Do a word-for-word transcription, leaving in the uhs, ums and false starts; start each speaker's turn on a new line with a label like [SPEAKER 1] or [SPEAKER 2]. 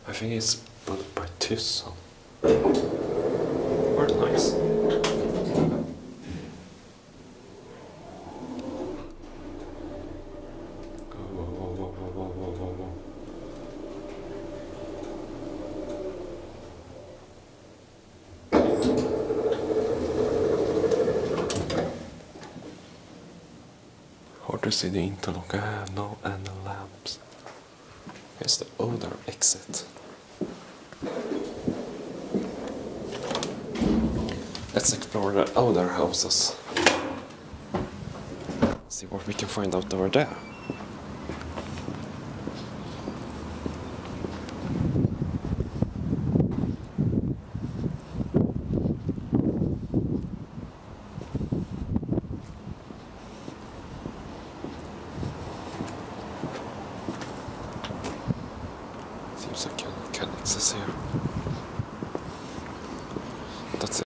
[SPEAKER 1] I think it's built by Thyssen. Very nice. Whoa, whoa, whoa, whoa, whoa, whoa, whoa, whoa. Hard to see the interlock. I have no any lamps. Here's the other exit. Let's explore the other houses. See what we can find out over there. Seems like I can access here.